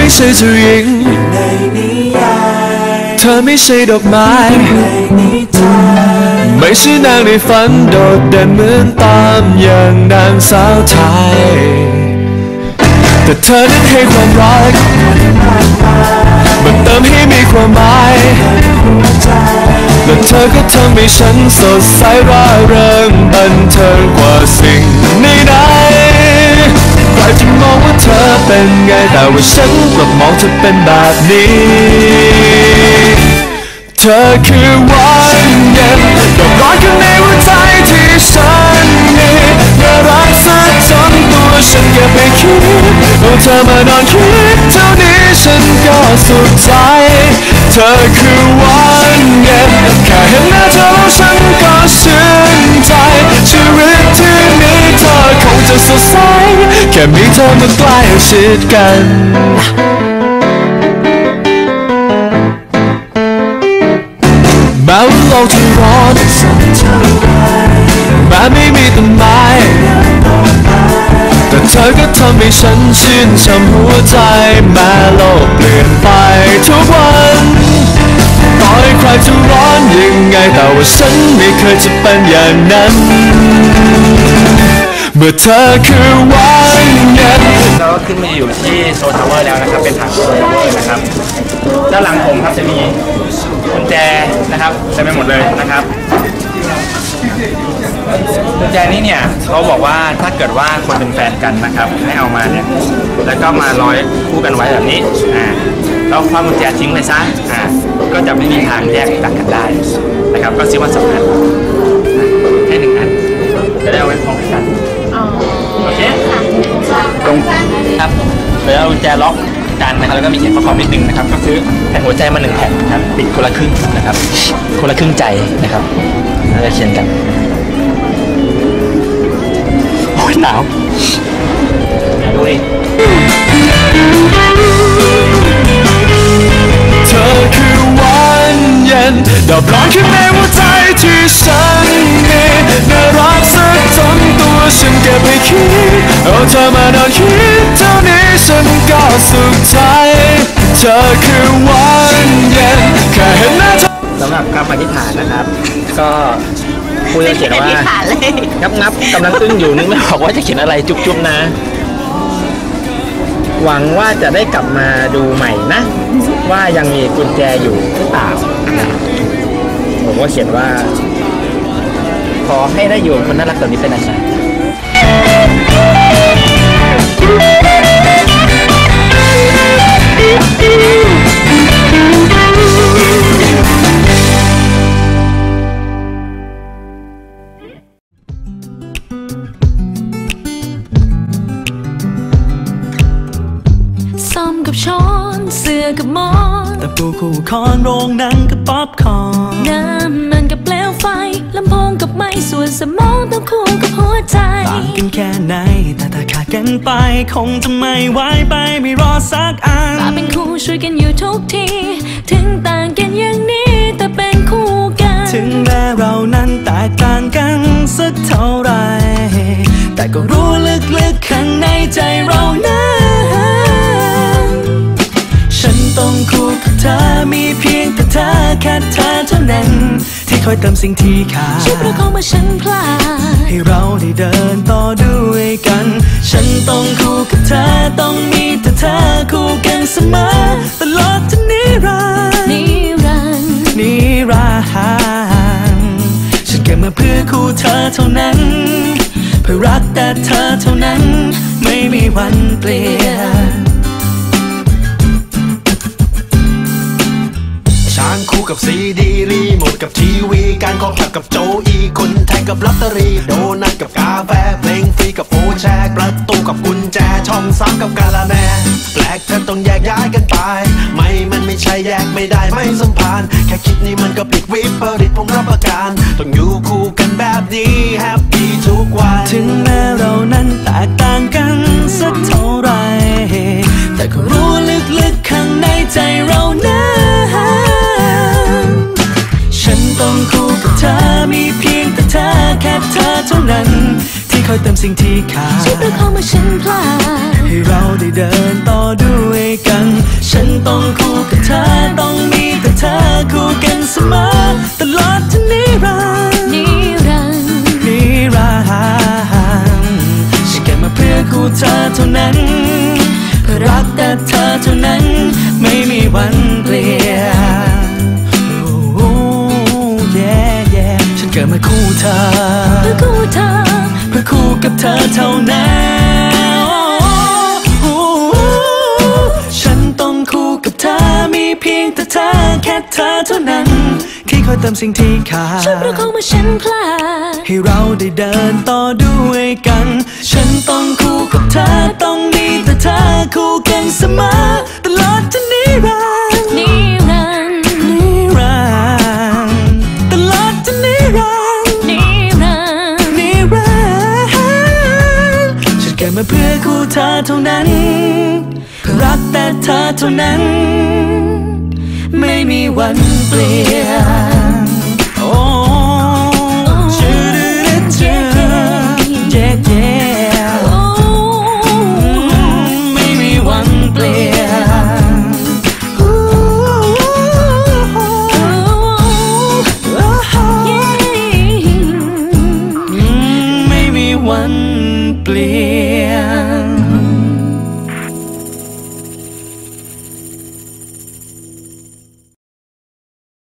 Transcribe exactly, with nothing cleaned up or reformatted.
ใช่เจ้าหญิงเธอไม่ใช่ดอกไม้ไม่ใช่นางในฝันโดดเด่นเหมือนตามอย่างนางสาวไทยแต่เธอนั้นให้ความรักมันเติมให้มีความหมายและเธอก็ทำให้ฉันสดใสร่าเริงบันเทิงกว่าสิ่งใดๆใครจะมองว่าเธอเป็นไงแต่ว่าฉันกลับมองเธอเป็นแบบนี้เธอคือวันเย็นดอกร้อนข้างในหัวใจที่ฉันมีน่ารักซะจนตัวฉันเก็บไปคิดเอาเธอมานอนคิดเท่านี้ฉันก็สุขใจเธอคือวันเย็นแค่เห็นหน้าเธอแล้วฉันก็ชื่นใจชีวิตที่มีเธอคงจะสดใสแค่มีเธอมาใกล้ชิดกันแม้ว่าโลกจะร้อนแม้ไม่มีต้นไม้แต่เธอก็ทำให้ฉันชื่นช่ำหัวใจแม้โลกเปลี่ยนไปทุกวันต่อให้ใครจะร้อนยังไงแต่ว่าฉันไม่เคยจะเป็นอย่างนั้นเมื่อเธอคือวันเย็นเราก็ขึ้นมาอยู่ที่โซนทาวเวอร์แล้วนะครับเป็นทางโซนทาวเวอร์นะครับด้านหลังผมครับจะมีกุญแจนะครับเต็มไปหมดเลยนะครับกุญแจนี้เนี่ยเขาบอกว่าถ้าเกิดว่าคนเป็นแฟนกันนะครับให้เอามาเนี่ยแล้วก็มาร้อยคู่กันไว้แบบนี้อ่าแล้วคว้ากุญแจทิ้งไปซะอ่าก็จะไม่มีทางแยกจากกันได้นะครับก็ซื้อมาสองอันให้หนึ่งอันจะได้เอาไว้พร้อมกันโอเคตรงครับเดี๋ยวเอากุญแจล็อกกันนะครับแล้วก็มีเขียนข้อความนิดนึงนะครับก็ซื้อแผ่นหัวใจมาหนึ่งแผ่นนะครับติดคนละครึ่งนะครับคนละครึ่งใจนะครับแล้วจะเขียนกันโอ้ยหนาวดูดิเธอคือวันเย็นดอกร้อนข้างในหัวใจที่ฉันมีน่ารักซะจนตัวฉันเก็บไปคิดเอาเธอมานอนคิดเท่านี้ฉันก็สุขใจเธอคือวันเย็นแค่เห็นหน้าเธอสำหรับคำอธิษฐานนะครับก็คุยจะเขียนว่างับงับกำลังอึ้งอยู่นึกไม่ออกว่าจะเขียนอะไรจุ๊บจุ๊บนะหวังว่าจะได้กลับมาดูใหม่นะว่ายังมีกุญแจอยู่หรือเปล่าผมก็เขียนว่าขอให้ได้อยู่คนน่ารักแบบนี้เป็นนานซ้อมกับช้อนเสื้อกับหมอนตะปูคู่คอนโรงหนังกับป๊อปคอร์นน้ำมันกับเปลวไฟลำโพงกับไม้ส่วนสมองต้องคู่กับหัวใจต่างกันแค่ไหนแต่ถ้าขาดกันไปคงจะไม่ไหวไปไม่รอสักอันมาเป็นคู่ช่วยกันอยู่ทุกทีถึงต่างกันอย่างนี้แต่เป็นคู่กันถึงแม้เรานั้นแตกต่างกันสักเท่าไรแต่ก็รู้ลึกๆข้างในใจเรานั้นฉันต้องคู่กับเธอมีเพียงแต่เธอแค่เธอเท่านั้นที่คอยเติมสิ่งที่ขาดช่วยประคองเมื่อฉันพลาดให้เราได้เดินต่อด้วยกันฉันต้องคู่กับเธอต้องมีแต่เธอคู่กันเสมอตลอดจนนิรันดร์นิรันดร์นิรันดร์ฉันเกิดมาเพื่อคู่เธอเท่านั้นเพื่อรักแต่เธอเท่านั้นไม่มีวันเปลี่ยนช้างคู่กับซีดีรีโมทกับทีวีการคอขับกับโจอีคนแทงกับลอตเตอรี่โดนัทกับกาแฟเพลงฟรีกับโฟแชร์ประตูกับกุญแจช่องสามกับกาละแมแปลกเธอต้องแยกย้ายกันไปไม่มันไม่ใช่แยกไม่ได้ไม่สัมพันธ์แค่คิดนี่มันก็ผิดวิปริตผมรับประกันต้องอยู่คู่กันแบบนี้แฮปปี้ทุกวันถึงแม้เรานั้นแตกต่างกันสักเท่าไรแต่ก็รู้ลึกๆข้างในใจเรานั้นฉันต้องคู่กับเธอมีเพียงแต่เธอแค่เธอเท่านั้นที่คอยเติมสิ่งที่ขาดช่วยประคองเมื่อฉันพลาดให้เราได้เดินต่อด้วยกันฉันต้องคู่กับเธอต้องมีแต่เธอคู่กันเสมอตลอดทั้งนิรันดร์นิรันดร์นิรันดร์ฉันเกิดมาเพื่อคู่เธอเท่านั้นเพื่อรักแต่เธอเท่านั้นไม่มีวันเปลี่ยน oh, yeah, yeah ฉันเกิดมาคู่เธอเพื่อคู่เธอเพื่อคู่กับเธอเท่านั้นฉันต้องคู่กับเธอมีเพียงแต่เธอแค่เธอเท่านั้นที่คอยเติมสิ่งที่ขาดฉันประคองเมื่อฉันพลาดให้เราได้เดินต่อด้วยกันฉันต้องคู่กับเธอต้องมีแต่เธอคู่กันเสมอตลอดจนนิรันดร์นิรันดร์นิรันดร์ตลอดจนนิรันดร์นิรันดร์นิรันดร์ฉันเกิดมาเพื่อคู่เธอเท่านั้นเพื่อรักแต่เธอเท่านั้นไม่มีวันเปลี่ยน